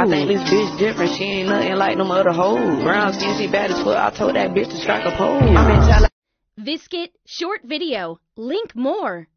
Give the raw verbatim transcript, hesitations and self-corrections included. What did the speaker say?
I think this bitch different. She ain't nothing like them other hoes. Brown skin, she bad as fuck. I told that bitch to strike a pole. I'm in Visket, short video. Link more.